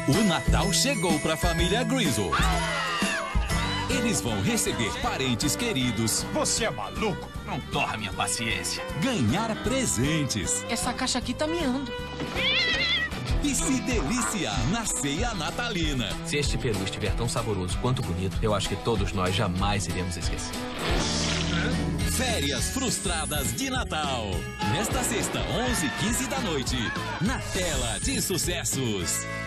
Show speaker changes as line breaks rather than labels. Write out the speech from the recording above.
O Natal chegou para a família Grizzle. Eles vão receber parentes queridos.
Você é maluco?
Não torra minha paciência.
Ganhar presentes.
Essa caixa aqui tá miando.
E se deliciar na ceia natalina.
Se este peru estiver tão saboroso quanto bonito, eu acho que todos nós jamais iremos esquecer.
Férias Frustradas de Natal. Nesta sexta, 11h15 da noite. Na tela de sucessos.